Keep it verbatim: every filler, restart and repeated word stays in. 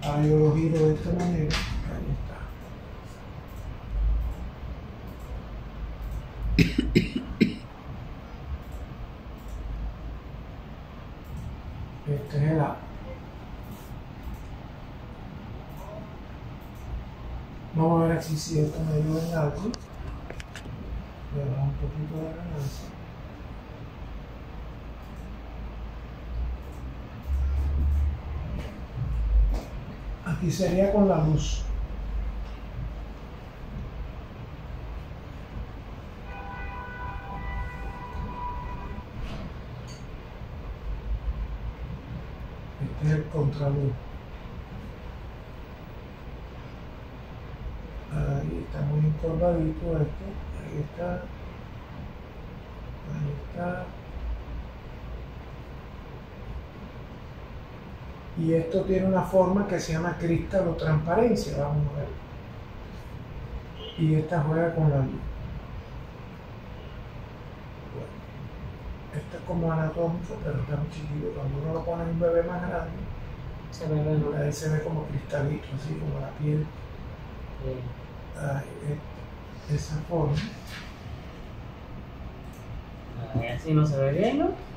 Ahora yo lo giro de esta manera. Ahí está. Este es el A. Vamos a ver aquí si esto me ayuda en algo. Le damos un poquito de ganancia. Aquí sería con la luz. Este es el contraluz. Ahí está muy encorvadito esto. Ahí está. Ahí está. Y esto tiene una forma que se llama cristalotransparencia, vamos a ver. Y esta juega con la luz. Bueno, esto es como anatómico, pero está muy chiquito. Cuando uno lo pone en un bebé más grande, Se ve mejor. ahí se ve como cristalito, así como la piel. Sí. Ahí, de esa forma. Ahí así no se ve bien, ¿no?